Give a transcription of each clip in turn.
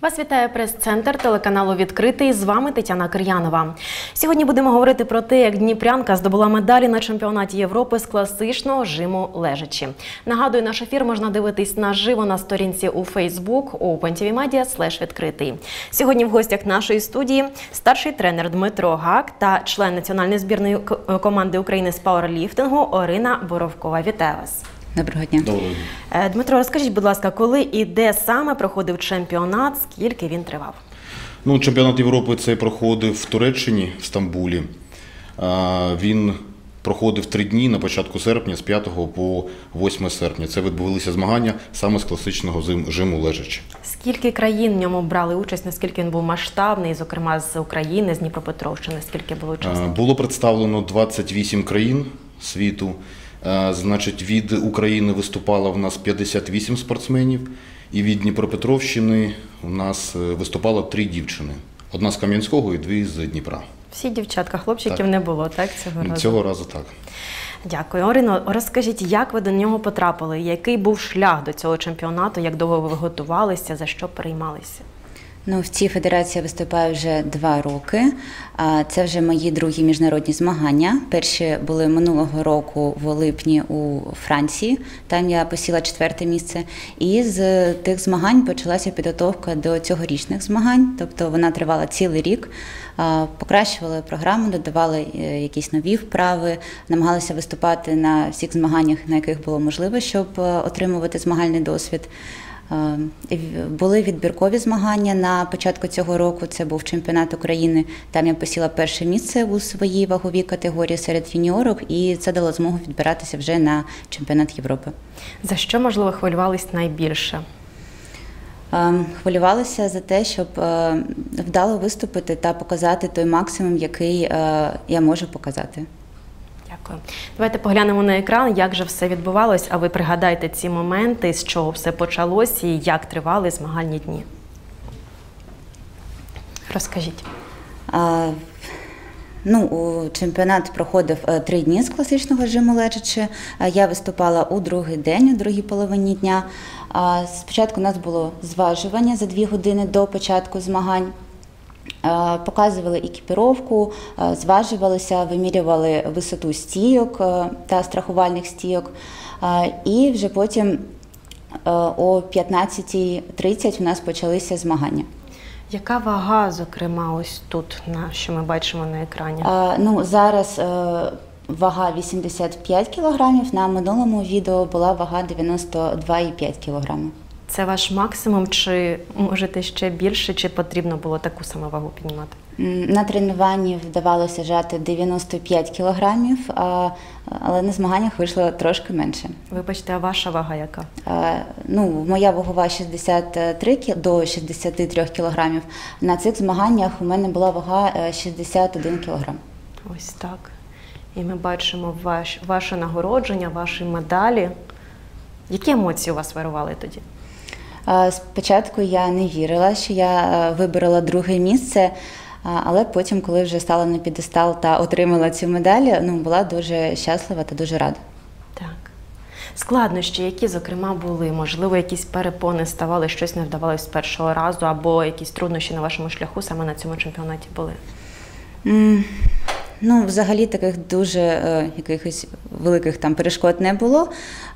Вас вітає прес-центр телеканалу «Відкритий». З вами Тетяна Кир'янова. Сьогодні будемо говорити про те, як дніпрянка здобула медалі на чемпіонаті Європи з класичного жиму лежачі. Нагадую, наш ефір можна дивитись наживо на сторінці у Facebook opentvmedia/відкритий. Сьогодні в гостях нашої студії старший тренер Дмитро Гак та член національної збірної команди України з пауерліфтингу Орина Боровкова. Вітаю вас. Доброго дня. Доброго дня. Дмитро, розкажіть, будь ласка, коли і де саме проходив чемпіонат, скільки він тривав? Чемпіонат Європи цей проходив в Туреччині, в Стамбулі. Він проходив 3 дні на початку серпня, з 5 по 8 серпня. Це відбувалися змагання саме з класичного жиму лежачі. Скільки країн в ньому брали участь, наскільки він був масштабний, зокрема з України, з Дніпропетровщини, скільки було учасників? Було представлено 28 країн світу. Значить, від України виступало в нас 58 спортсменів, і від Дніпропетровщини у нас виступало 3 дівчини. Одна з Кам'янського і 2 з Дніпра. Всі дівчатка, хлопчиків так не було, так, цього разу? Цього разу так. Дякую. Орино, розкажіть, як ви до нього потрапили? Який був шлях до цього чемпіонату? Як довго ви готувалися? За що переймалися? В цій федерації я виступаю вже 2 роки. Це вже мої другі міжнародні змагання. Перші були минулого року в липні у Франції. Там я посіла 4-те місце. І з тих змагань почалася підготовка до цьогорічних змагань. Тобто вона тривала цілий рік. Покращували програму, додавали якісь нові вправи, намагалися виступати на всіх змаганнях, на яких було можливо, щоб отримувати змагальний досвід. Були відбіркові змагання на початку цього року, це був чемпіонат України, там я посіла 1-е місце у своїй ваговій категорії серед юніорок, і це дало змогу відбиратися вже на чемпіонат Європи. За що, можливо, хвилювались найбільше? Хвилювалася за те, щоб вдало виступити та показати той максимум, який я можу показати. Дякую. Давайте поглянемо на екран, як же все відбувалось, а ви пригадайте ці моменти, з чого все почалось і як тривали змагальні дні. Розкажіть. Чемпіонат проходив 3 дні з класичного жиму лежачи. Я виступала у другий день, у другій половині дня. Спочатку у нас було зважування за 2 години до початку змагань. Показували екіпіровку, зважувалися, вимірювали висоту стійок та страхувальних стійок. І вже потім о 15:30 у нас почалися змагання. Яка вага, зокрема, ось тут, що ми бачимо на екрані? Зараз вага 85 кілограмів, на минулому відео була вага 92,5 кілограмів. Це ваш максимум, чи можете ще більше, чи потрібно було таку саму вагу піднімати? На тренуванні вдавалося жати 95 кілограмів, але на змаганнях вийшло трошки менше. Вибачте, а ваша вага яка? Моя вагова 63 до 63 кілограмів. На цих змаганнях у мене була вага 61 кілограм. Ось так. І ми бачимо ваше нагородження, ваші медалі. Які емоції у вас вирували тоді? Спочатку я не вірила, що я виборола 2-е місце, але потім, коли вже стала на п'єдестал та отримала цю медаль, була дуже щаслива та дуже рада. Так. Складнощі, які, зокрема, були? Можливо, якісь перепони ставали, щось не вдавалося з першого разу, або якісь труднощі на вашому шляху саме на цьому чемпіонаті були? Взагалі таких дуже якихось великих перешкод не було.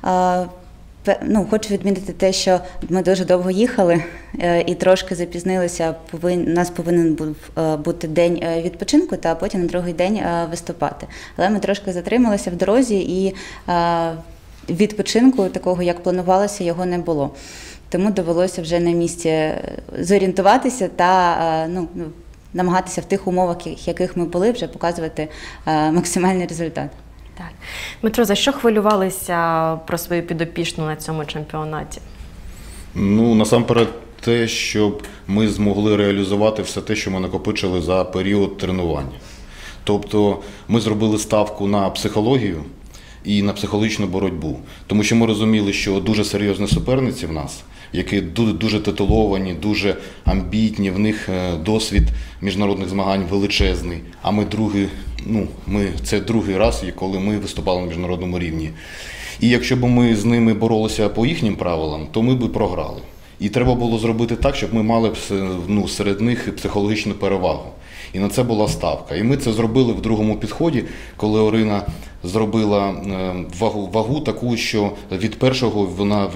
Хочу відмітити те, що ми дуже довго їхали і трошки запізнилися. У нас повинен був бути день відпочинку та потім на другий день виступати. Але ми трошки затрималися в дорозі і відпочинку такого, як планувалося, його не було. Тому довелося вже на місці зорієнтуватися та намагатися в тих умовах, в яких ми були, вже показувати максимальний результат. Так. Дмитро, за що хвилювалися про свою підопічну на цьому чемпіонаті? Насамперед те, щоб ми змогли реалізувати все те, що ми накопичили за період тренування. Тобто ми зробили ставку на психологію і на психологічну боротьбу. Тому що ми розуміли, що дуже серйозні суперниці в нас, які дуже титуловані, дуже амбітні, в них досвід міжнародних змагань величезний. А це другий раз, коли ми виступали на міжнародному рівні. І якщо б ми з ними боролися по їхнім правилам, то ми б програли. І треба було зробити так, щоб ми мали серед них психологічну перевагу. І на це була ставка. І ми це зробили в другому підході, коли Орина зробила вагу таку, що від першого вона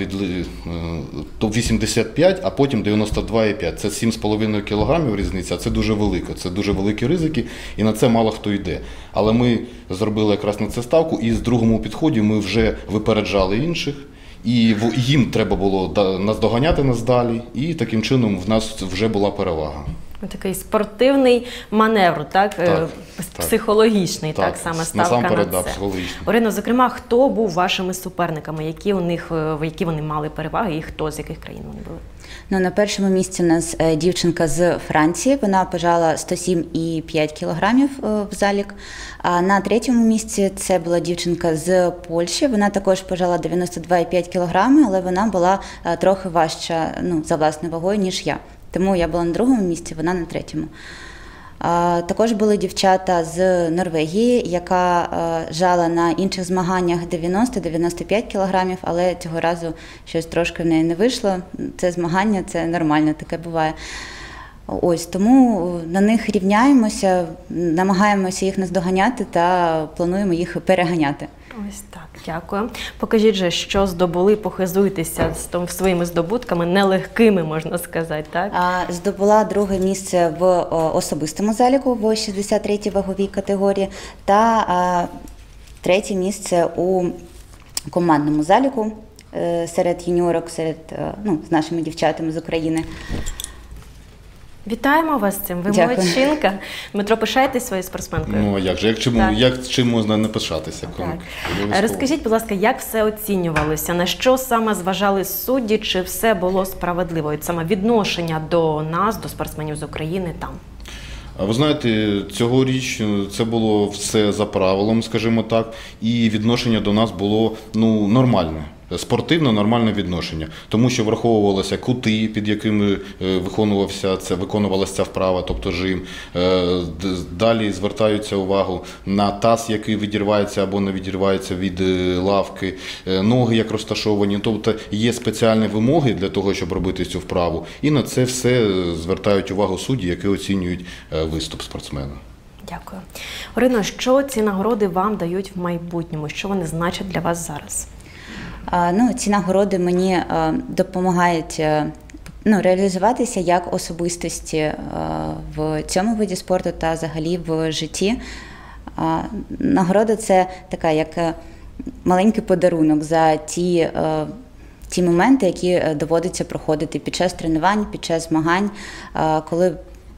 до 85, а потім 92,5. Це 7,5 кг різниця, це дуже велика, це дуже великі ризики, і на це мало хто йде. Але ми зробили якраз на це ставку, і в другому підході ми вже випереджали інших, і їм треба було наздоганяти нас далі, і таким чином в нас вже була перевага. Такий спортивний маневр, так? Психологічний, так, саме ставка на це. Психологічний. Орино, зокрема, хто був вашими суперниками, які вони мали переваги і хто з яких країн вони були? Ну, на першому місці у нас дівчинка з Франції, вона пожала 107,5 кілограмів в залік. А на третьому місці це була дівчинка з Польщі, вона також пожала 92,5 кілограми, але вона була трохи важча за власною вагою, ніж я. Тому я була на другому місці, вона на третьому. Також були дівчата з Норвегії, яка жала на інших змаганнях 90-95 кілограмів, але цього разу щось трошки в неї не вийшло. Це змагання, це нормально, таке буває. Ось, тому на них рівняємося, намагаємося їх наздоганяти та плануємо їх переганяти. Ось так, дякую. Покажіть же, що здобули, похизуйтеся своїми здобутками, нелегкими, можна сказати, так? Здобула друге місце в особистому заліку в 63-й ваговій категорії та третє місце у командному заліку серед юніорок, з нашими дівчатами з України. Вітаємо вас з цим, ви молодчинка. Дмитро, пишаєтесь своєю спортсменкою? Ну, як же, чим можна не пишатися? Розкажіть, будь ласка, як все оцінювалося? На що саме зважали судді? Чи все було справедливо? Саме відношення до нас, до спортсменів з України там? Ви знаєте, цьогоріч це було все за правилом, скажімо так, і відношення до нас було нормальне. Спортивне, нормальне відношення, тому що враховувалися кути, під якими виконувалася ця вправа, тобто жим. Далі звертаються увагу на таз, який відірвається або не відірвається від лавки, ноги як розташовані. Тобто є спеціальні вимоги для того, щоб робити цю вправу. І на це все звертають увагу судді, які оцінюють виступ спортсмена. Дякую. Орино, що ці нагороди вам дають в майбутньому? Що вони значать для вас зараз? Ці нагороди мені допомагають реалізуватися як особистості в цьому виді спорту та взагалі в житті. Нагорода – це така, як маленький подарунок за ті моменти, які доводиться проходити під час тренувань, під час змагань, коли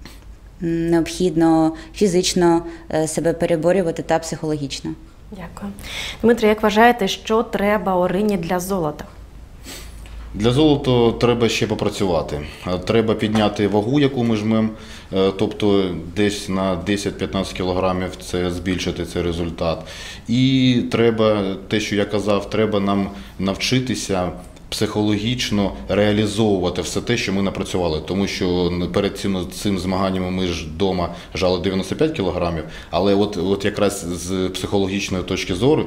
необхідно фізично себе переборювати та психологічно. Дякую. Дмитро, як вважаєте, що треба Орині для золота? Для золота треба ще попрацювати. Треба підняти вагу, яку ми жмемо, тобто десь на 10-15 кілограмів це збільшити цей результат. І треба, те, що я казав, треба нам навчитися психологічно реалізовувати все те, що ми напрацювали. Тому що перед цим змаганням ми ж вдома жали 95 кілограмів, але от якраз з психологічної точки зору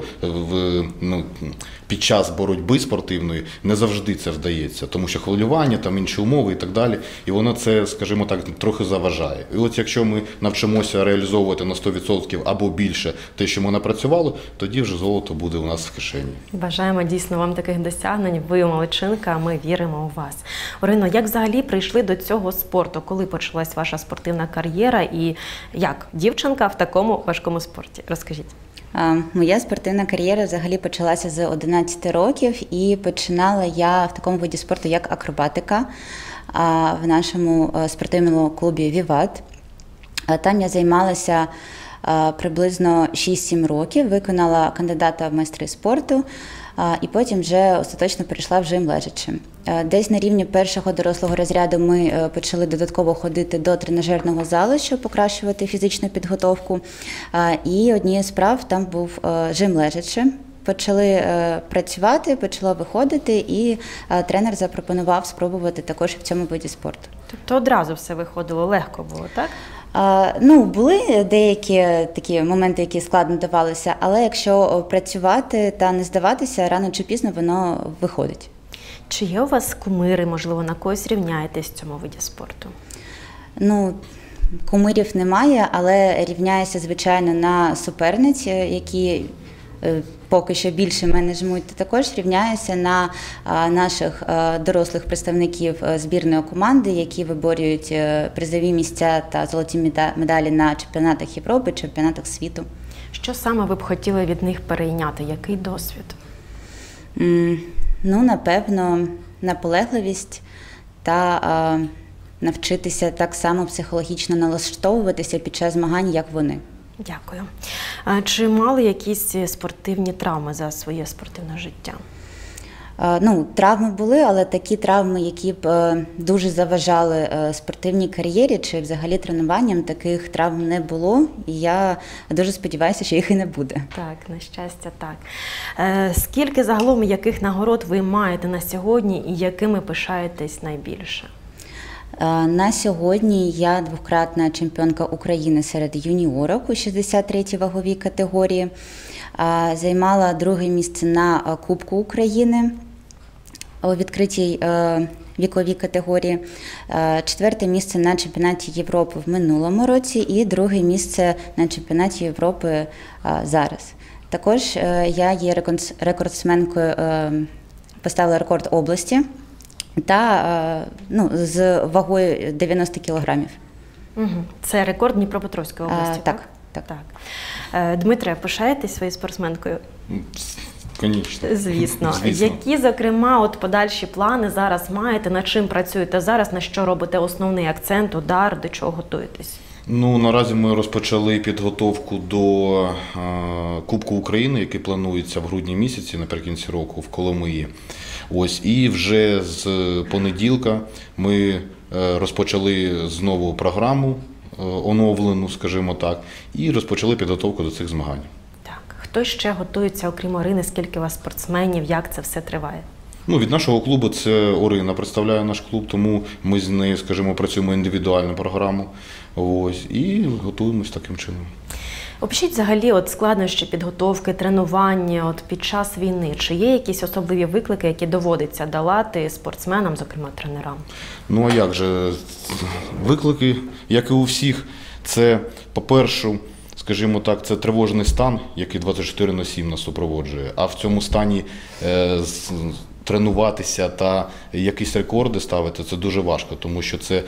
під час боротьби спортивної не завжди це вдається, тому що хвилювання, там інші умови і так далі, і воно це, скажімо так, трохи заважає. І от якщо ми навчимося реалізовувати на 100% або більше те, що ми напрацювали, тоді вже золото буде у нас в кишені. Бажаємо дійсно вам таких досягнень. Ви молодчинка, а ми віримо у вас. Орино, як взагалі прийшли до цього спорту? Коли почалась ваша спортивна кар'єра і як дівчинка в такому важкому спорті? Розкажіть. Моя спортивна кар'єра взагалі почалася з 11 років і починала я в такому виді спорту, як акробатика в нашому спортивному клубі «Віват». Там я займалася приблизно 6-7 років, виконала кандидата в майстри спорту і потім вже остаточно перейшла в жим лежачи. Десь на рівні першого дорослого розряду ми почали додатково ходити до тренажерного залу, щоб покращувати фізичну підготовку. І однією з справ там був жим лежачи. Почали працювати, почало виходити, і тренер запропонував спробувати також в цьому виді спорту. Тобто одразу все виходило, легко було, так? Були деякі такі моменти, які складно давалися, але якщо працювати та не здаватися, рано чи пізно воно виходить. Чи є у вас кумири, можливо, на когось рівняєтесь в цьому виді спорту? Ну, кумирів немає, але рівняюся, звичайно, на суперниць, які поки що більше мене жмуть. Також рівняюся на наших дорослих представників збірної команди, які виборюють призові місця та золоті медалі на чемпіонатах Європи, чемпіонатах світу. Що саме ви б хотіли від них перейняти? Який досвід? Ну, напевно, наполегливість та навчитися так само психологічно налаштовуватися під час змагань, як вони. Дякую. А чи мали якісь спортивні травми за своє спортивне життя? Ну, травми були, але такі травми, які б дуже заважали спортивній кар'єрі чи взагалі тренуванням, таких травм не було. І я дуже сподіваюся, що їх і не буде. Так, на щастя, так. Скільки загалом яких нагород ви маєте на сьогодні і якими пишаєтесь найбільше? На сьогодні я двократна чемпіонка України серед юніорок у 63-й ваговій категорії. Займала друге місце на Кубку України у відкритій віковій категорії, четверте місце на чемпіонаті Європи в минулому році і друге місце на чемпіонаті Європи зараз. Також я є рекордсменкою, поставила рекорд області та з вагою 90 кілограмів. Це рекорд Дніпропетровської області, так? Так. Дмитре, пишаєтесь своєю спортсменкою? Звісно. Звісно. Які, зокрема, подальші плани зараз маєте, над чим працюєте зараз, на що робите основний акцент, удар, до чого готуєтесь? Ну, наразі ми розпочали підготовку до Кубку України, який планується в грудні місяці, наприкінці року, в Коломиї. Ось, і вже з понеділка ми розпочали знову програму, оновлену, скажімо так, і розпочали підготовку до цих змагань. Так. Хто ще готується, окрім Орини? Скільки у вас спортсменів? Як це все триває? Ну, від нашого клубу це Орина представляє наш клуб, тому ми з нею, скажімо, працюємо індивідуальну програму. Ось, і готуємось таким чином. Опишіть взагалі складнощі підготовки, тренування під час війни. Чи є якісь особливі виклики, які доводиться долати спортсменам, зокрема тренерам? Ну, а як же? Виклики, як і у всіх, це, по-перше, скажімо так, це тривожний стан, який 24/7 нас супроводжує. А в цьому стані тренуватися та якісь рекорди ставити – це дуже важко, тому що це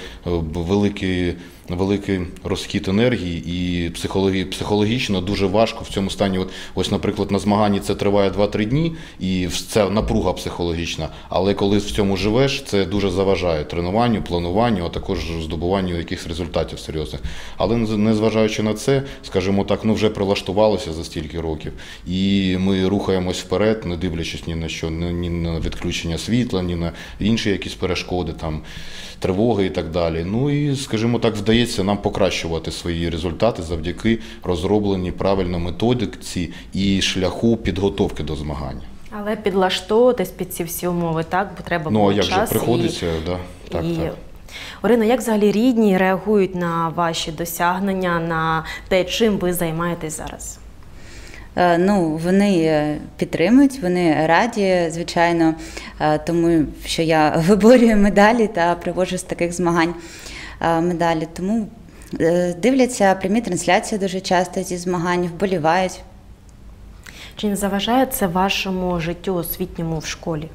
великий розхід енергії і психологічно дуже важко в цьому стані. Ось, наприклад, на змаганні це триває 2-3 дні, і це напруга психологічна, але коли в цьому живеш, це дуже заважає тренуванню, плануванню, а також здобуванню якихось результатів серйозних. Але незважаючи на це, скажімо так, вже прилаштувалося за стільки років, і ми рухаємось вперед, не дивлячись ні на що, ні на відключення світла, ні на інші якісь перешкоди, тривоги і так далі. Ну і, скажімо так, вдається нам покращувати свої результати завдяки розробленій правильно методиці і шляху підготовки до змагань. Але підлаштовуватись під ці всі умови, так? Бо треба було час. Ну, а як же приходиться, так. Орина, як взагалі рідні реагують на ваші досягнення, на те, чим ви займаєтесь зараз? Вони підтримують, вони раді, звичайно, тому що я виборюю медалі та приводжу з таких змагань медалі. Тому дивляться прямі трансляції дуже часто зі змагань, вболівають. Чи не заважає це вашому життю освітньому в школі?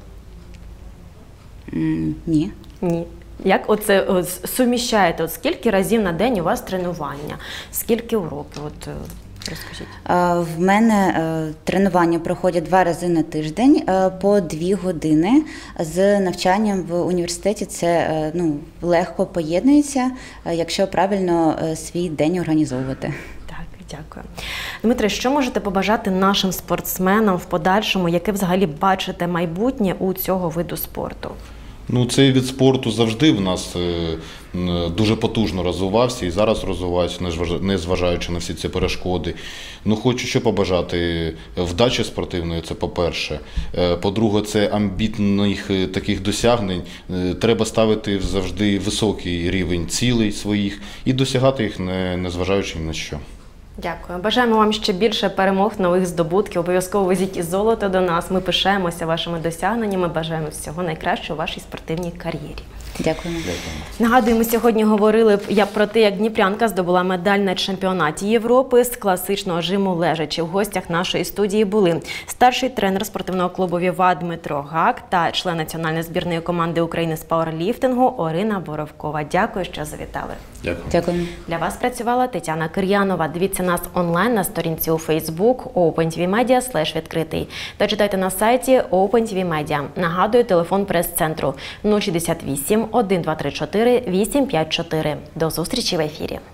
Ні. Ні. Як суміщаєте? Скільки разів на день у вас тренування? Скільки уроків? Розкажіть. В мене тренування проходять 2 рази на тиждень по 2 години. З навчанням в університеті це легко поєднується, якщо правильно свій день організовувати. Так, дякую. Дмитре, що можете побажати нашим спортсменам в подальшому, яке взагалі бачите майбутнє у цього виду спорту? Цей вид спорту завжди в нас дуже потужно розвивався і зараз розвивається, незважаючи на всі ці перешкоди. Хочу що побажати. Вдачі спортивної, це по-перше. По-друге, це амбітних таких досягнень. Треба ставити завжди високий рівень цілей своїх і досягати їх, незважаючи ні на що. Дякую. Бажаємо вам ще більше перемог, нових здобутків. Обов'язково везіть і золото до нас. Ми пишаємося вашими досягненнями. Бажаємо всього найкращого у вашій спортивній кар'єрі. Дякуємо. Нагадуємо, сьогодні говорили про те, як дніпрянка здобула медаль на чемпіонаті Європи з класичного жиму лежачи. В гостях нашої студії були старший тренер спортивного клубу «Віва» Дмитро Гак та член національної збірної команди України з пауерліфтингу Орина Боровкова. Дякую, що завітали. Дякую. Дякуємо. Для вас працювала Тетяна Кир'янова. Дивіться нас онлайн на сторінці у Facebook OpenTVMedia/відкритий та читайте на сайті OpenTV Media. Нагадую, телефон прес-центру 068 1234 854. До зустрічі в ефірі.